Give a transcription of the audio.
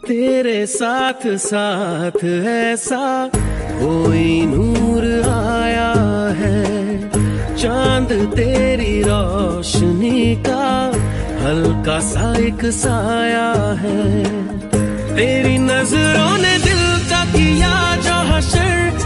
तेरे साथ साथ ऐसा कोई नूर आया है, चांद तेरी रोशनी का हल्का सा एक साया है। तेरी नजरों ने दिल का किया जो हशर,